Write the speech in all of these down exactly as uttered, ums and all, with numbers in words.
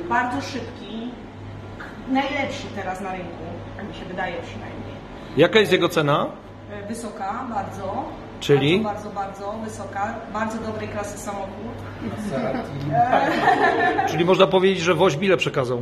bardzo szybki, najlepszy teraz na rynku, tak mi się wydaje przynajmniej. Jaka jest jego cena? Wysoka, bardzo. Czyli? Bardzo, bardzo, bardzo wysoka. Bardzo dobrej klasy samochód. Czyli można powiedzieć, że woźb ile przekazał?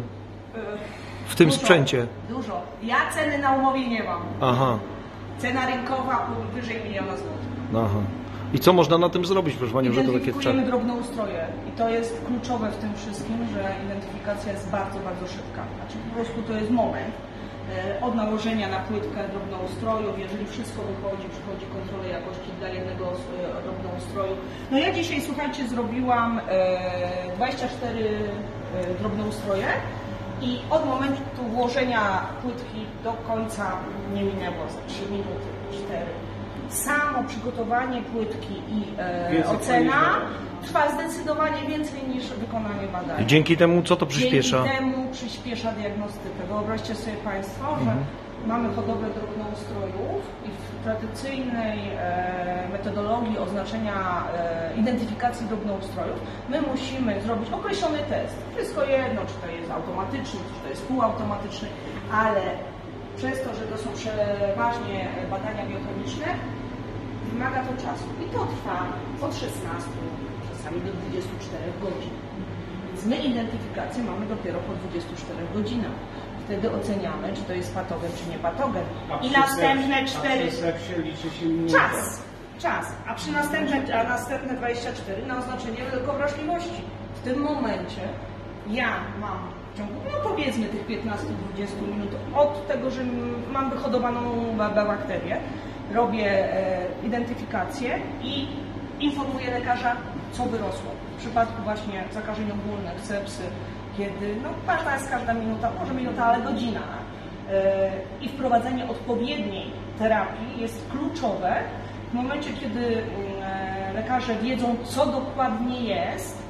W tym dużo, sprzęcie? Dużo. Ja ceny na umowie nie mam. Aha. Cena rynkowa powyżej miliona złotych. Aha. I co można na tym zrobić, proszę Panią, że to takie Identyfikujemy drobnoustroje i to jest kluczowe w tym wszystkim, że identyfikacja jest bardzo, bardzo szybka. Znaczy po prostu to jest moment e, od nałożenia na płytkę drobnoustrojów, jeżeli wszystko wychodzi, przychodzi kontrola jakości dla jednego e, drobnoustroju. No ja dzisiaj, słuchajcie, zrobiłam e, dwadzieścia cztery e, drobnoustroje i od momentu włożenia płytki do końca nie minęło za trzy minuty, cztery. Samo przygotowanie płytki i e, ocena trwa zdecydowanie więcej niż wykonanie badania. Dzięki temu co to przyspiesza? Dzięki temu przyspiesza diagnostykę. Wyobraźcie sobie Państwo, że mhm. mamy hodowlę drobnoustrojów i w tradycyjnej e, metodologii oznaczenia e, identyfikacji drobnoustrojów my musimy zrobić określony test. Wszystko jedno, czy to jest automatyczny, czy to jest półautomatyczny, ale przez to, że to są przeważnie badania biochemiczne, wymaga to czasu i to trwa od szesnastu, czasami do dwudziestu czterech godzin. Więc my identyfikację mamy dopiero po dwudziestu czterech godzinach. Wtedy oceniamy, czy to jest patogen, czy nie patogen. I następne cztery... liczy się minutę. Czas! Czas. A przy następne, a następne dwadzieścia cztery na oznaczenie lekowrażliwości. W tym momencie ja mam w ciągu, no powiedzmy tych piętnastu do dwudziestu minut od tego, że mam wyhodowaną bakterię, robię e, identyfikację i informuję lekarza, co wyrosło. W przypadku właśnie zakażeń ogólnych, sepsy, kiedy, no ważna jest każda minuta, może minuta, ale godzina. E, I wprowadzenie odpowiedniej terapii jest kluczowe w momencie, kiedy e, lekarze wiedzą, co dokładnie jest.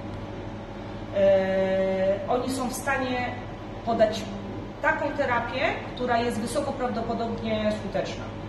Yy, oni są w stanie podać taką terapię, która jest wysoko prawdopodobnie skuteczna.